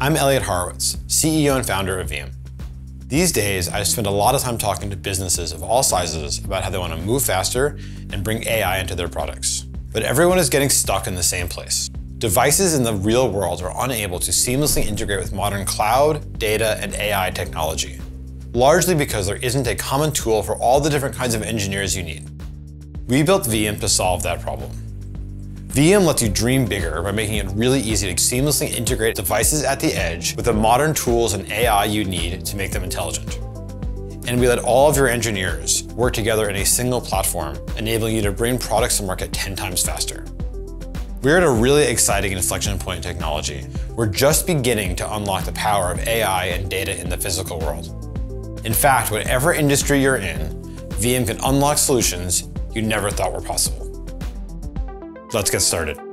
I'm Elliot Horowitz, CEO and founder of Veeam. These days, I spend a lot of time talking to businesses of all sizes about how they want to move faster and bring AI into their products. But everyone is getting stuck in the same place. Devices in the real world are unable to seamlessly integrate with modern cloud, data, and AI technology, largely because there isn't a common tool for all the different kinds of engineers you need. We built Veeam to solve that problem. Veeam lets you dream bigger by making it really easy to seamlessly integrate devices at the edge with the modern tools and AI you need to make them intelligent. And we let all of your engineers work together in a single platform, enabling you to bring products to market 10 times faster. We're at a really exciting inflection point in technology. We're just beginning to unlock the power of AI and data in the physical world. In fact, whatever industry you're in, Veeam can unlock solutions you never thought were possible. Let's get started.